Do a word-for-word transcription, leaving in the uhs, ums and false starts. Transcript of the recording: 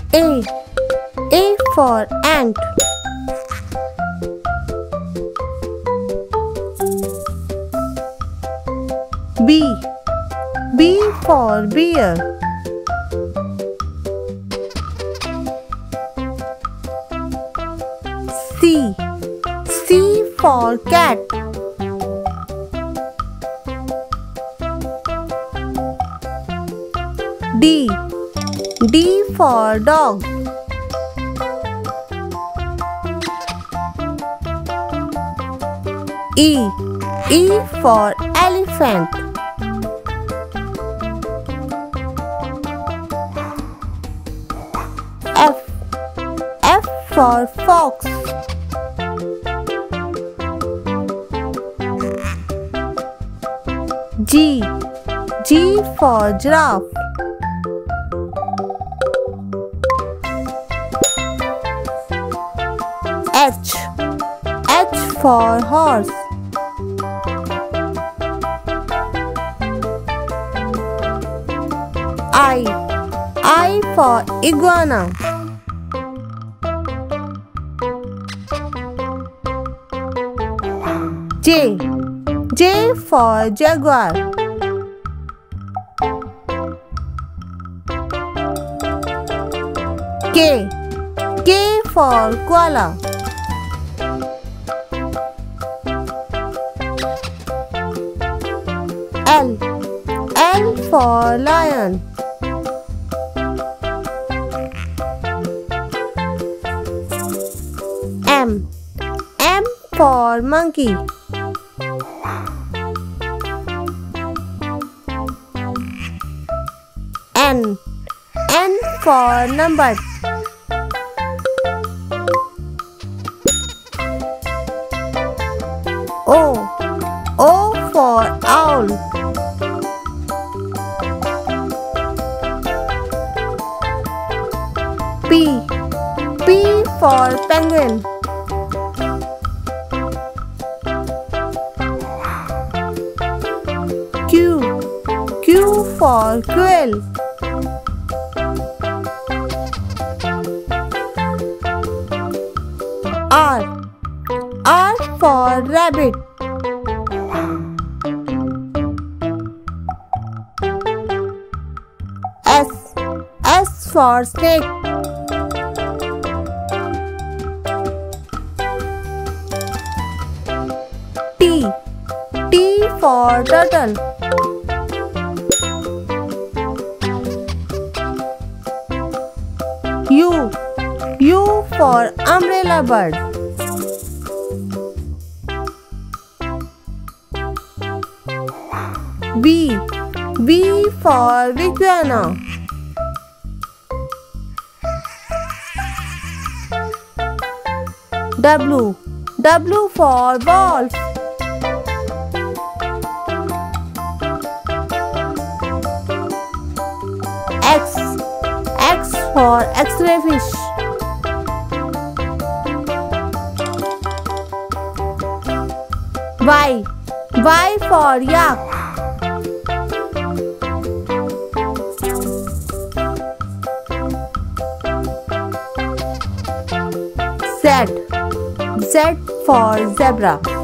A. A for ant. B. B for bear. C. C for cat. D. D for dog. E. E for elephant. F. F for fox. G. G for giraffe. H. H for horse. I. I for iguana. J. J for jaguar. K. K for koala. L. L for lion. M. M for monkey. N. N for number. O. O for owl. P. P for penguin. Q. Q for quail. R. R for rabbit. S. S for snake. T. T for turtle. U. U for umbrella bird. V. V for iguana. W. W for wolf. X. X for X-ray fish. Y. Y for yak. Z. Z for zebra.